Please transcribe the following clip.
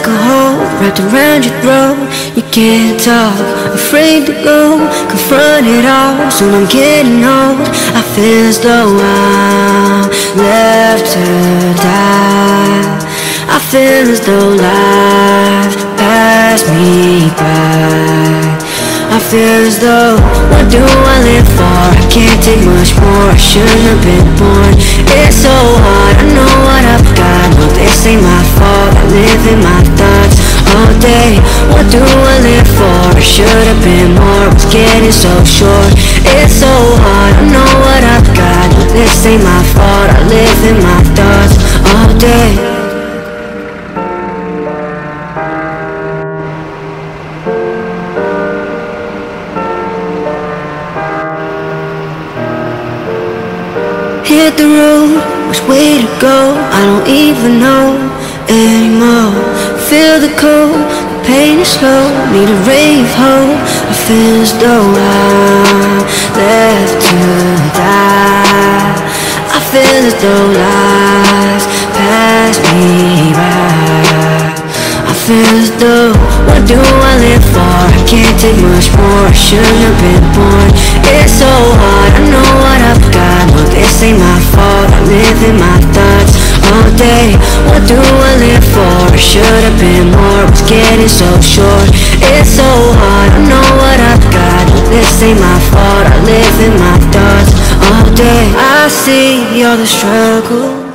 alcohol wrapped around your throat. You can't talk, afraid to go, confront it all. Soon I'm getting old, I feel as though I'm left to die. I feel as though life passed me by. I feel as though, what do I live for? I can't take much more, I shouldn't have been born. It's so hard, I know what I've got. No, this ain't my fault, I live in my thoughts all day. What do I live for? I should have been more, was getting so short. It's so hard, I know what I've got. No, this ain't my fault, I live in my thoughts all day. Hit the road, which way to go? I don't even know anymore. Feel the cold, the pain is slow. Need a ray of hope. I feel as though I'm left to die. I feel as though life passed me by. I feel as though, what do I live for? I can't take much more, I shouldn't have been born. It's so hard, I know what I've got. No, this ain't my fault, I live in my thoughts all day. What do I live for? I should have been more, was getting so short. It's so hard, I know what I've got. No, this ain't my fault, I live in my thoughts all day. I see all the struggle